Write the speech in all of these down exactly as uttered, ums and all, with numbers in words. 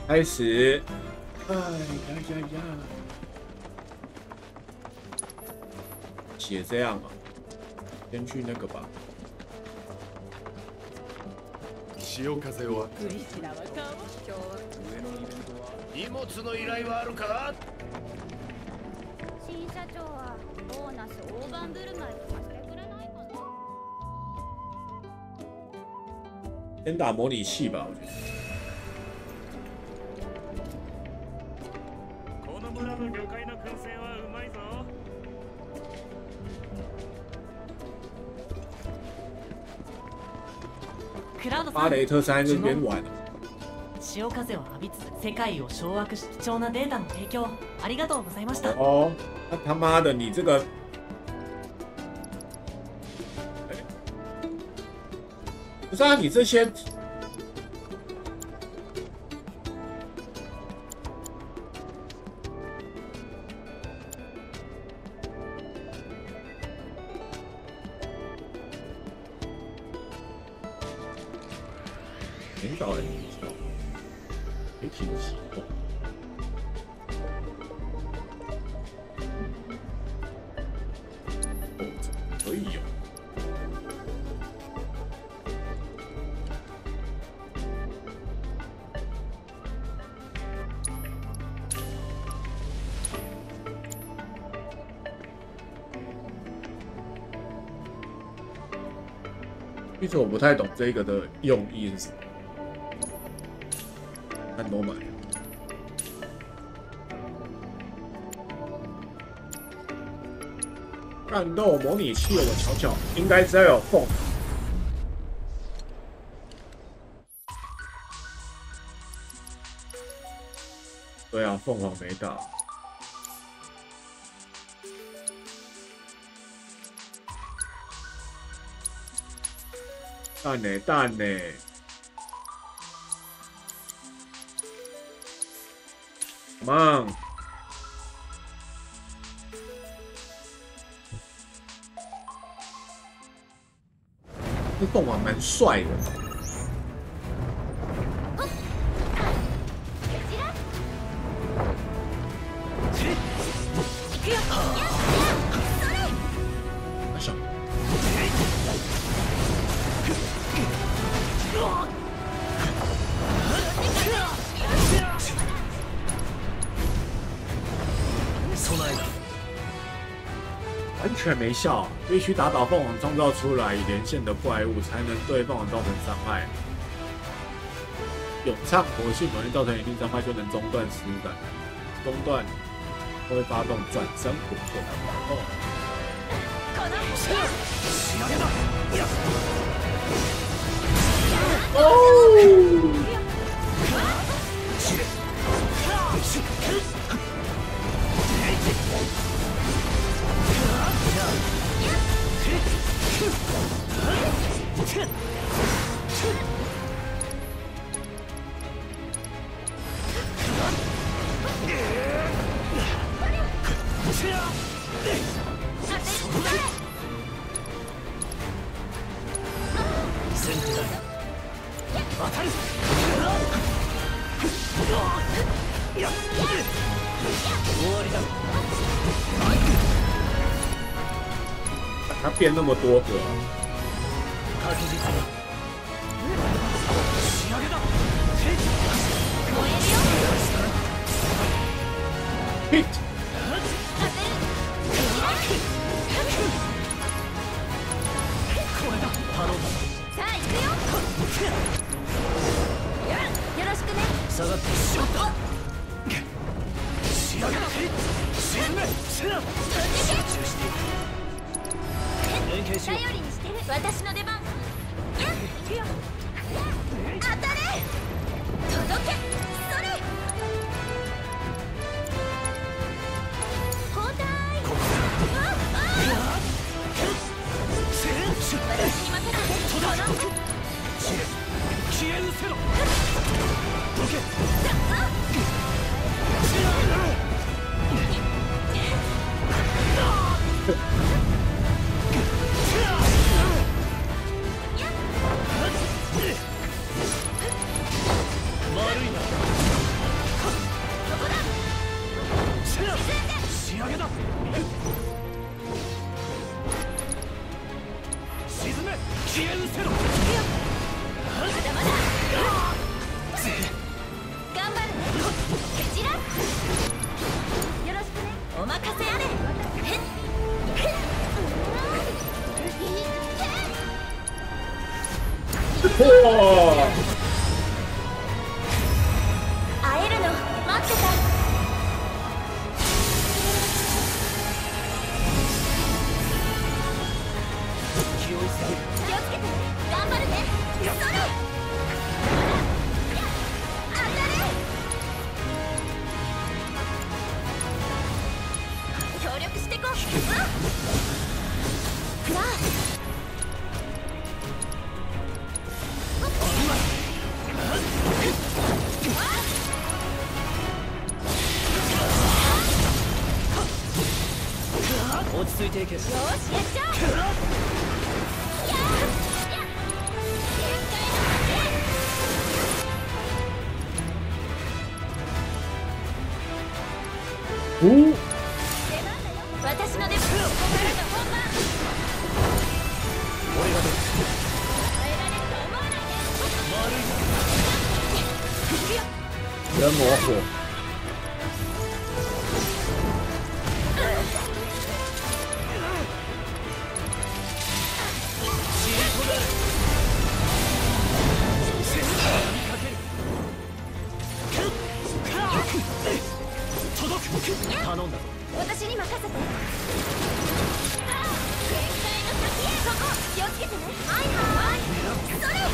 开始。哎呀呀呀！血这样啊，先去那个吧。 潮風を。荷物の依頼はあるか？ 新社長はボーナス大盤振る舞いとかしてくれないかな？ 先打模拟器吧，我觉得。 この村の魚介の燻製はうまいぞ。 クラウドさん、 巴雷特山这边玩了。 潮風を浴びつつ世界を掌握し貴重なデータの提供ありがとうございました。 哦，那他妈的，你这个，不是啊，你这些，领导人。也挺奇怪。哦，怎么可以有？其实我不太懂这个的用意是什么。看都买。战斗模拟器，我瞧瞧，应该只要有凤。对啊，凤凰没打。蛋呢、欸？蛋呢、欸？ Come on！ 这凤凰蛮帅的。上。完全没效，必须打倒凤凰，创造出来连线的怪物，才能对凤凰造成伤害。咏唱活性猛烈造成一定伤害，就能中断施展，中断会发动转身活动。哦！ 它变那么多个、啊。 Hit！ よろしくね。下がってしまった。仕上げだ。沈め。集中して。連携しよう。頼りにしてる。私の出番。当たれ。届け。それ。交代。私に任せて。消え失せろ。どけ。 上げだ。沈め、消え失せろ。 まだまだ頑張るね。蹴散らよろしくね。お任せあれ。へっへっ嚯！ 会えるの待ってた。気をつけてね。頑張るね。それ当たれ。協力してこう。さあ落ち着いていけ。よし、 よし、やっちゃおう。やーやっ限界おお。 の出番だよ。私の出番。ここからが本番。 俺が出る。 耐えられると思わないで。行くよ。 人模糊。 頼んだぞ。 私に任せて。限界の先へ。そこ気をつけてね。はいはい。それ。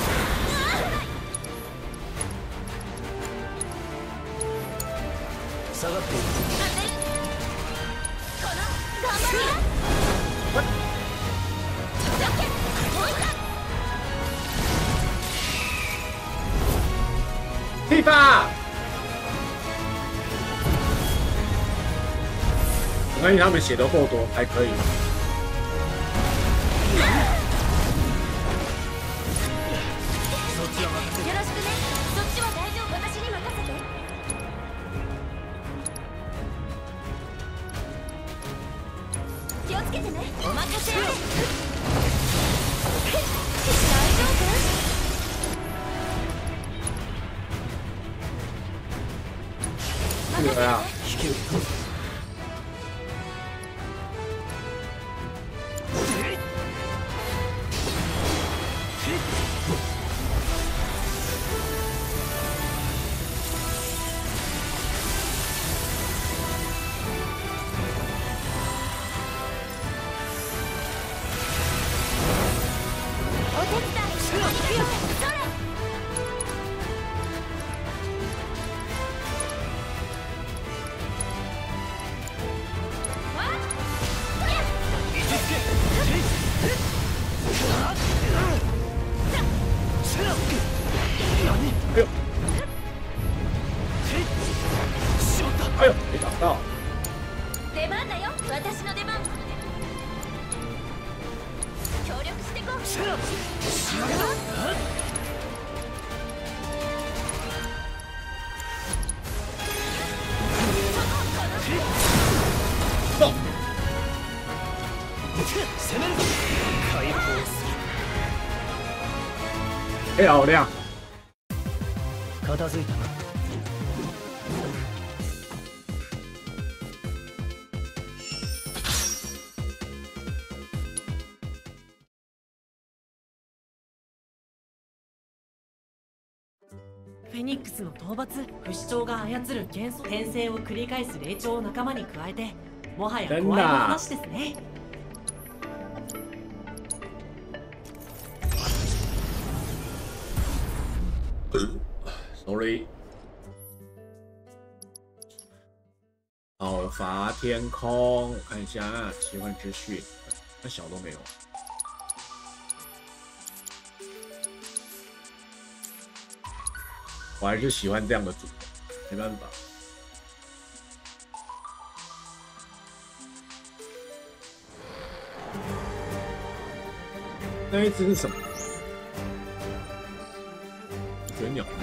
下がっている。 当てる。この頑張るよ。オッケー。もう一回。 屁吧！我相信他们写的够多，还可以。 よろしくね。そっちは大丈夫。私に任せて。気をつけてね。お任せあれ。大丈夫？ 对啊， 引き受け。 お手伝い。行くよ。それ。 哎呦，哎呦，没挡到。 出番だよ。私の出番。協力してこう。 走。 攻めるぞ。解放する。 漂亮。 片付いたな。 フェニックスの討伐、不死鳥が操る元素転生を繰り返す霊長を仲間に加えて、もはや怖いの話ですね。 Sorry。讨伐天空，我看一下奇幻之序，那小都没有。我还是喜欢这样的组合，没办法。那一只是什么？绝鸟包。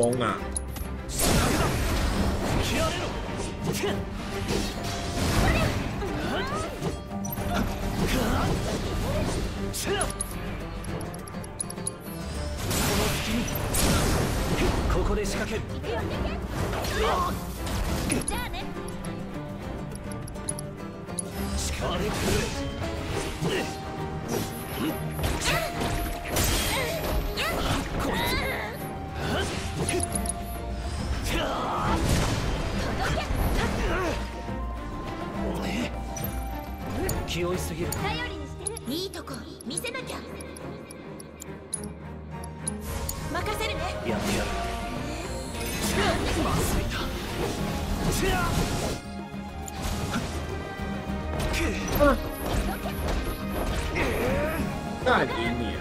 疯啊！ ここで仕掛ける。 じゃあね。 力でくれ。気負いすぎる。 頼りにしてる。いいとこ見せなきゃ。任せるね。 やってやる。まずいな。 干你你！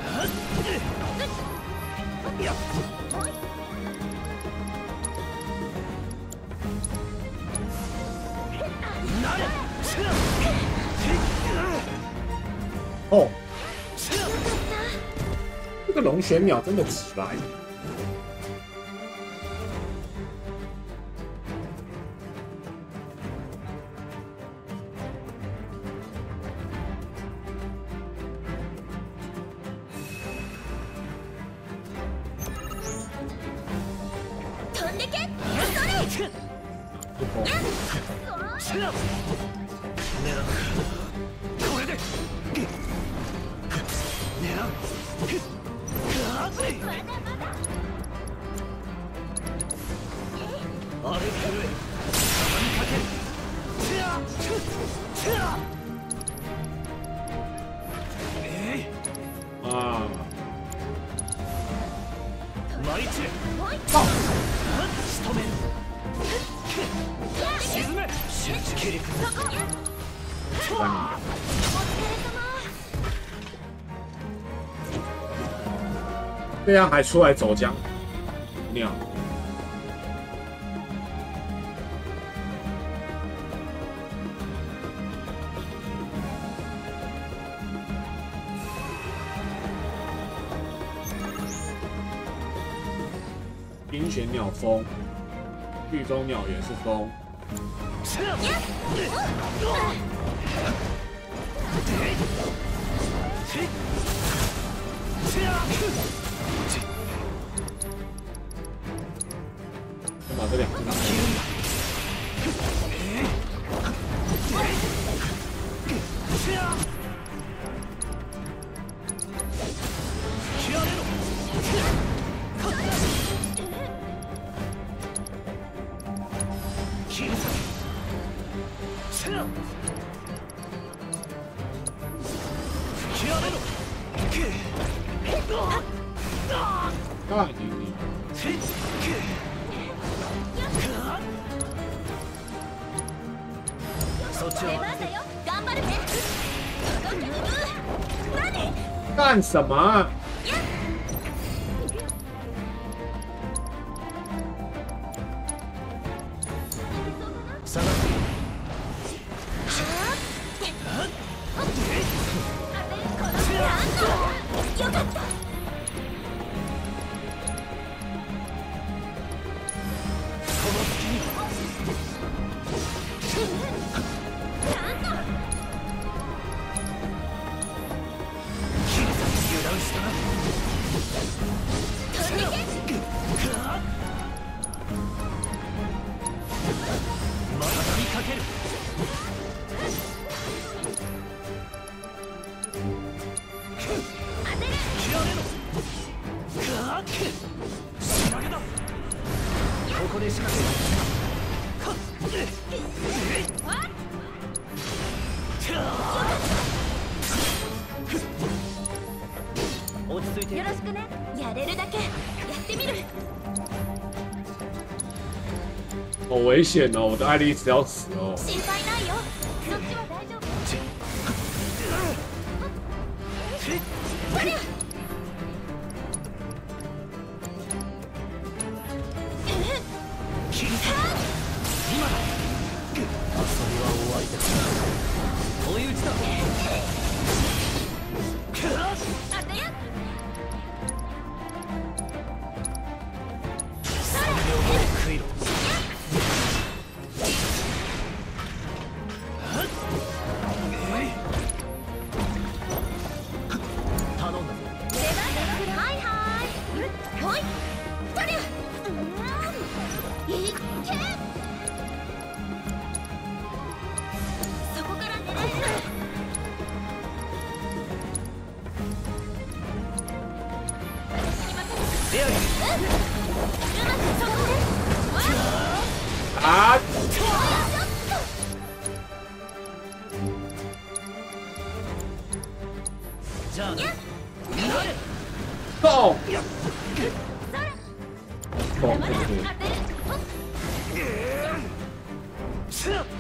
哦，这个龙玄秒真的奇葩。 飛んでけ。それ。 これで狙う。あれくれ。畳みかける。えい。 ああ。舞い散れ。仕留める。沈め。集中切り崩す。 这样还出来走江，鸟。冰玄鸟风，狱中鸟也是风。把这两只拿去。啊你你！ そっちは頑張るね。何？ 干什么？ 下がっている。 よかった。 ここで仕掛ける。落ち着いて。 よろしくね。やれるだけやってみる。 好危险哦！我的爱丽丝要死哦！ 心配ないよ。そっちは大丈夫。 じゃあなれ爆！爆！ まだ当てるせや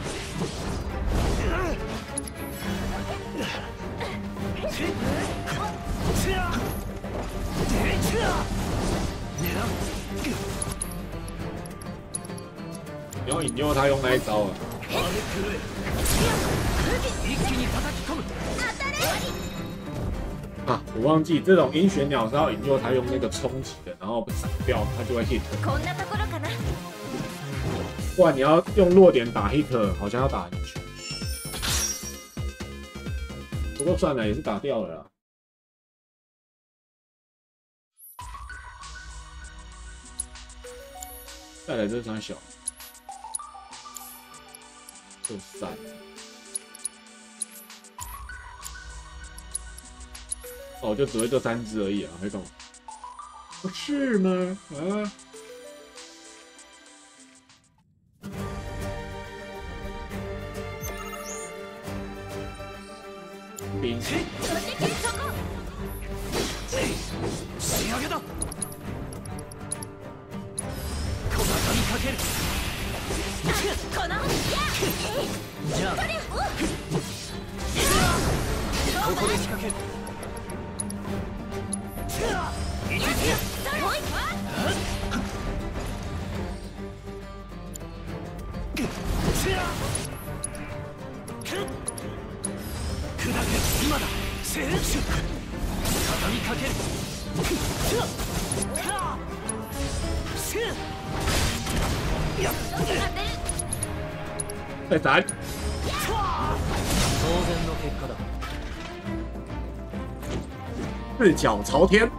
せや然后引诱他用那一招啊。 一気に叩き込む啊，我忘记这种鹰旋鸟是要引诱他用那个冲击的，然后闪掉，他就会 hit。 こんなところかな不然你要用弱点打 hit， 好像要打很久。不过算了，也是打掉了啦。再来这张小，就三。哦，就只会这三只而已啊，还干嘛？不是吗？啊！兵。 仕上げだ小型にかけるこのじゃあここで仕掛けるいけつけ砕け今だセーフ畳みかける再斩！ 当然の結果だ四脚朝天。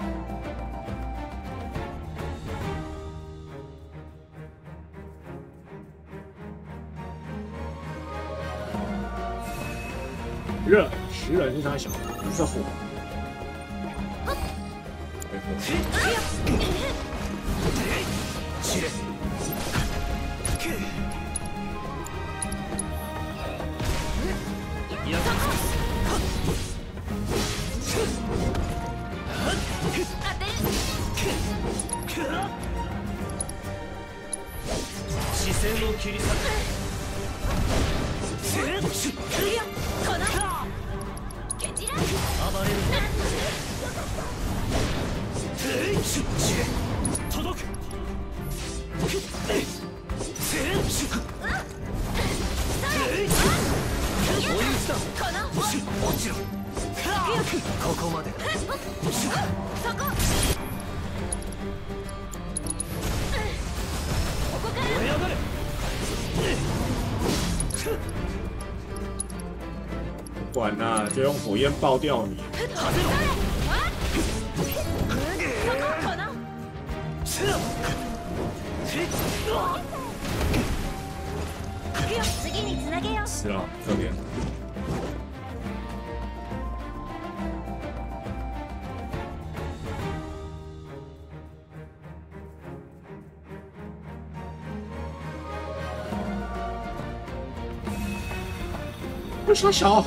热食人是他小，不是火。 視線を切り裂くこのケチラ暴れる届く追い打ちだこの落ちろここまでそこここから燃え上がれ管啦，就用火焰爆掉你。 次につなげよう是了，这边。为啥小？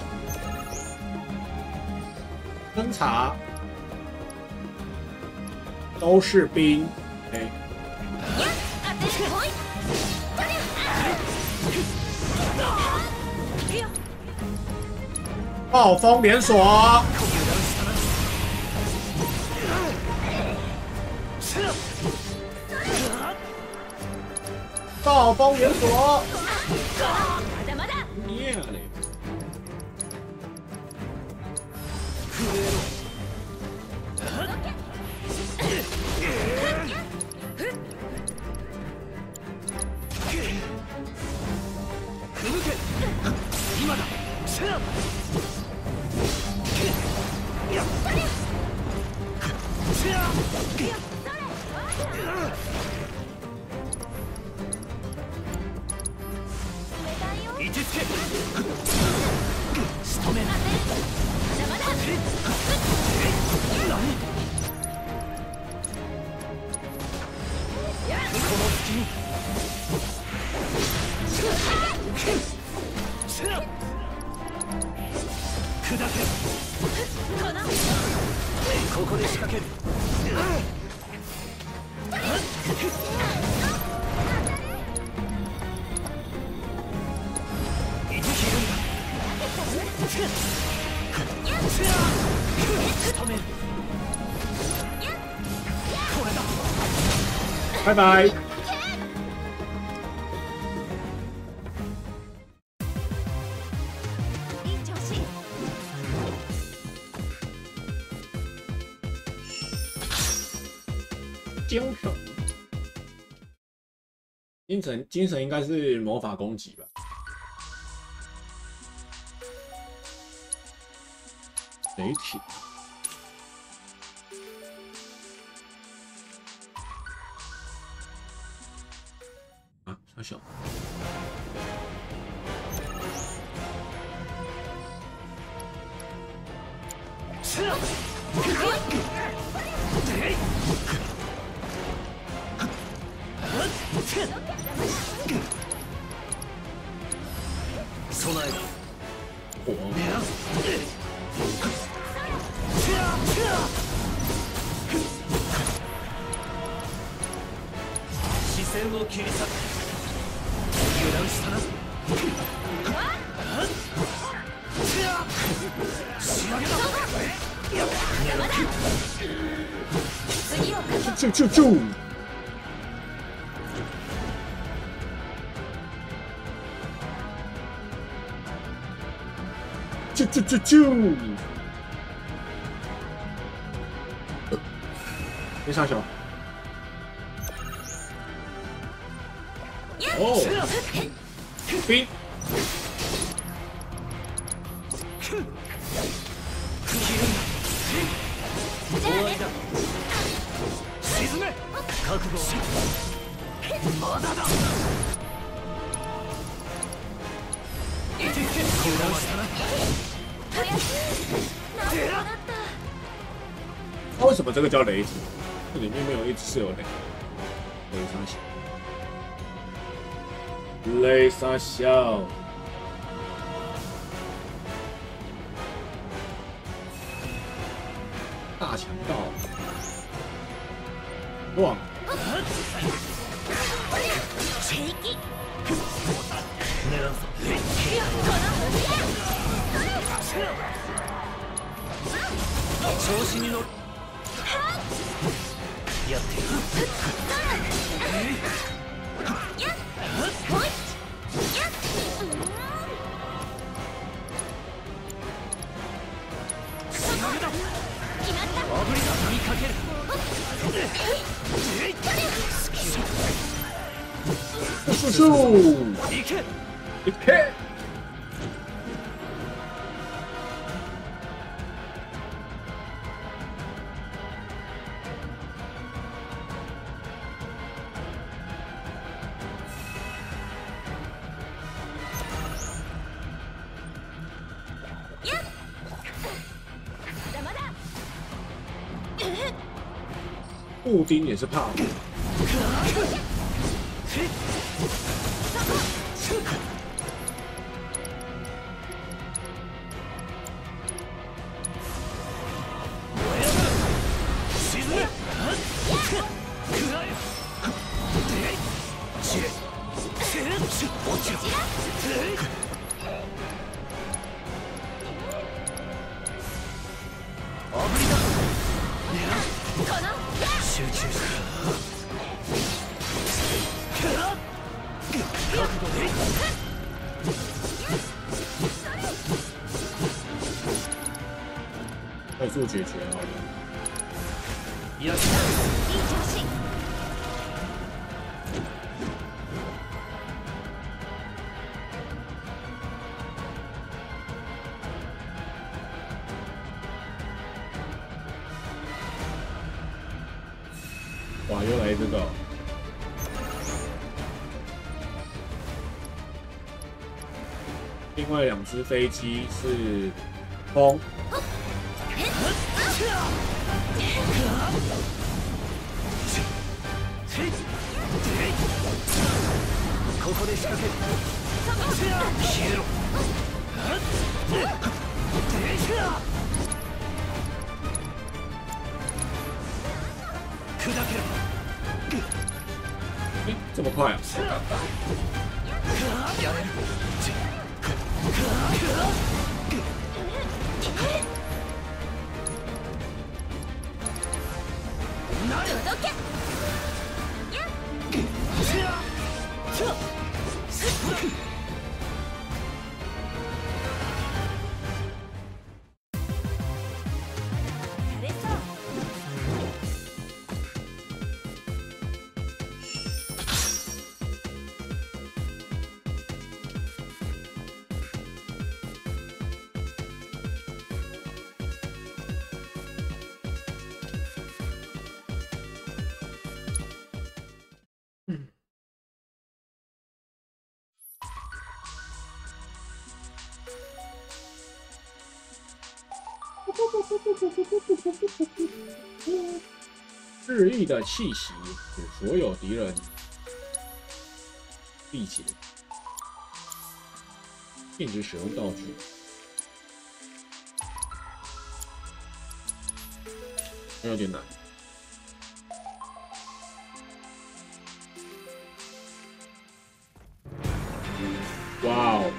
侦查都是兵，哎、暴风连锁，暴风连锁，灭了。 今だ位置付け仕留め何この隙に砕けここで仕掛ける。いてひるんだ。仕留める。これだ。 拜拜。 いい調子。 精神，精神，精神应该是魔法攻击吧？雷体。啊，小小。 是啊。備えだ。 火。 視線を切り裂く。油断したな。仕上げだ。 次をかけ。 チュチュチュ。チュチュチュチュ。没啥小。哦，冰。 終わりだ。沈め。覚悟し。まだだ。いけいけ。油断したな。 那为什么这个叫雷子？这里面没有一直是有雷。雷三小。雷三小。大强盗。哇！ 調子に乗る。やってる。あぶりが振りかける。 咻咻！ いけ！ いけ！布丁也是怕我。 集中して覚悟で快速解决好了。 やった。 いい調子。 哇，又来这个！另外两只飞机是风。 ここで仕掛ける。消えろ。 哎，这么快啊！日益的气息使所有敌人闭起来，禁止使用道具。有点难。哇哦！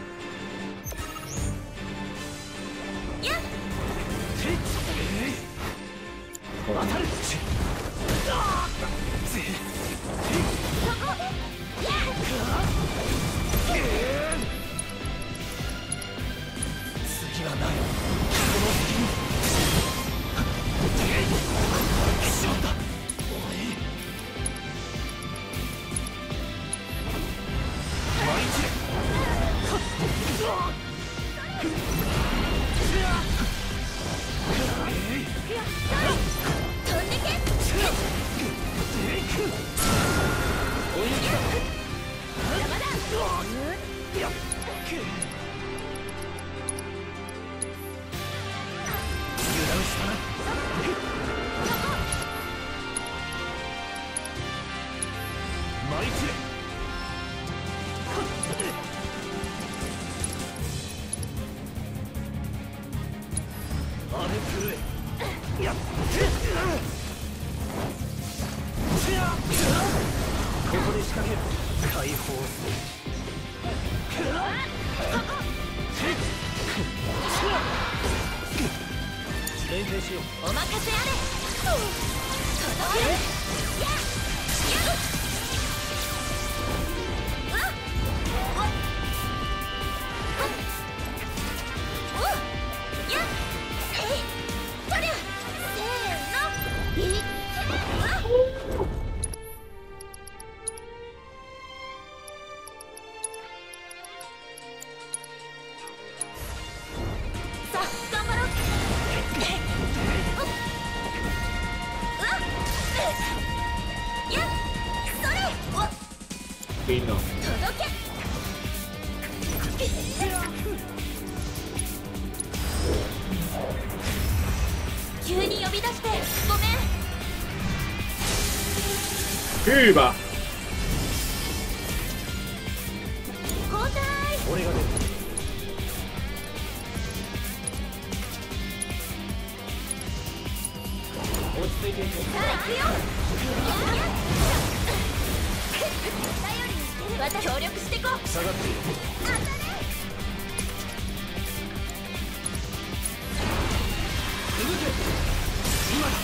冰了。 急に呼び出してごめん。 去吧。 交代。 俺が出る。落ち着いていこう。 さあ行くよ。頼りにしてる。また協力してこう。 下がっている。 当たれ。 今だ。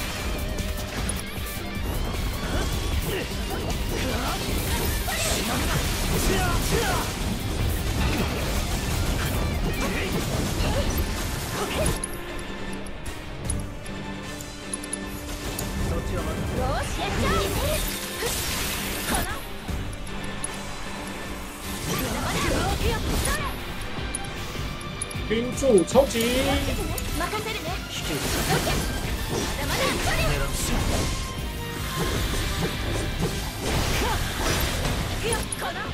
そっちはまだ。 よしやっちゃう。この。まだ行くよ。それ。 冰柱超级。 任せるね。 危険まだまだそれ。 狙うし。 行くよ。この。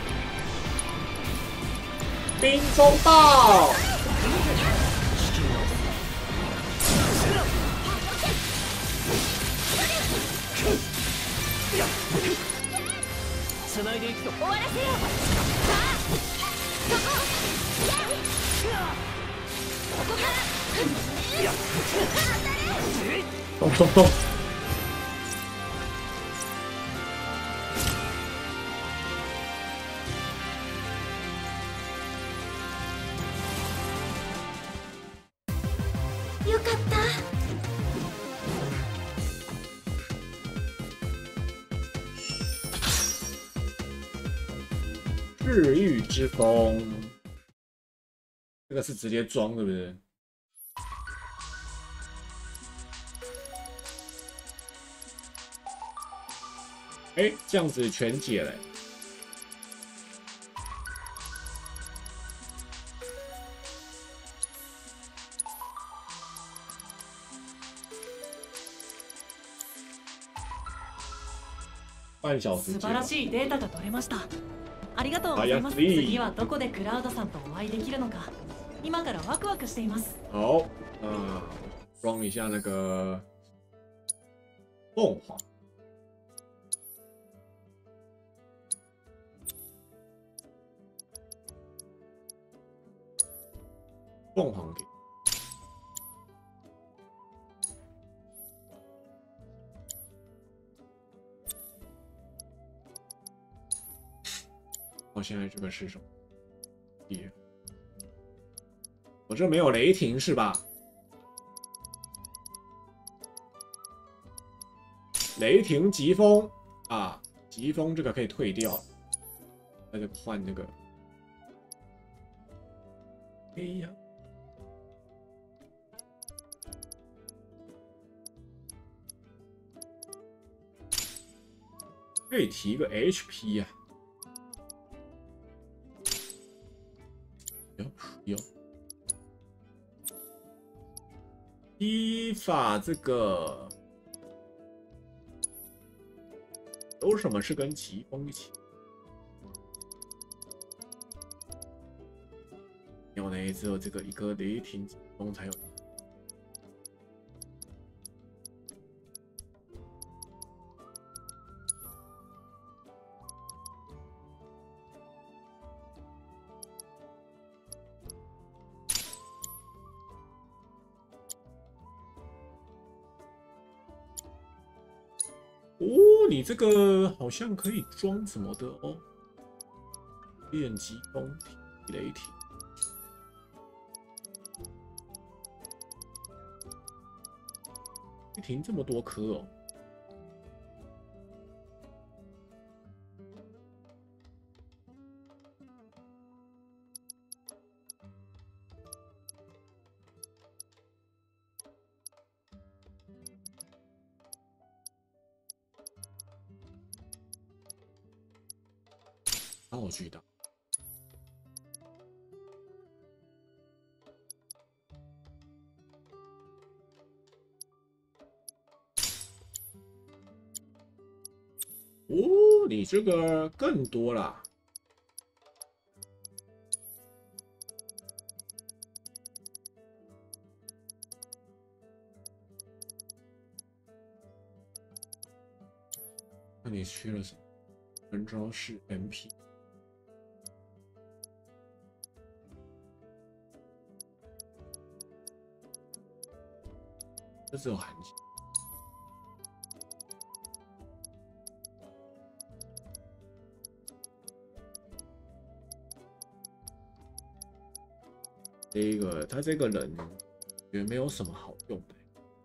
冰风暴。 繋いでいくと終わらせよう。さあそこやっここから当たれ。 咚咚咚。 日玉之风，这个是直接装，对不对？哎，这样子全解了。半小時。 素晴らしいデータが取れました。ありがとうございます。次はどこでクラウドさんとお会いできるのか、今からワクワクしています。 好，嗯，装一下那个凤凰。凤凰给。我现在这个是什么？也，我这没有雷霆是吧？雷霆疾风啊，疾风这个可以退掉，那就换那个。哎呀，可以提个 H P 呀、啊。有依法这个有什么是跟疾风一起？有呢，只有这个一个雷霆疾风才有。哦，你这个好像可以装什么的哦，练疾风、雷霆。雷霆这么多颗哦。好巨大！哦，你这个更多啦！那你缺了什么？人招式 M P。这只有寒气。这个他这个人也没有什么好用的。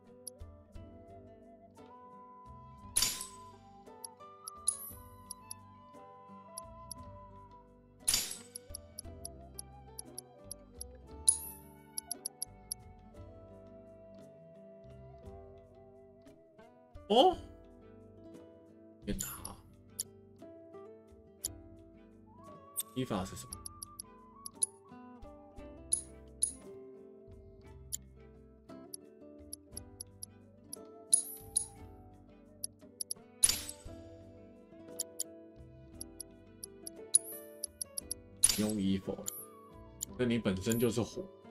哦，变塔，依法是什么？用依否？那你本身就是火。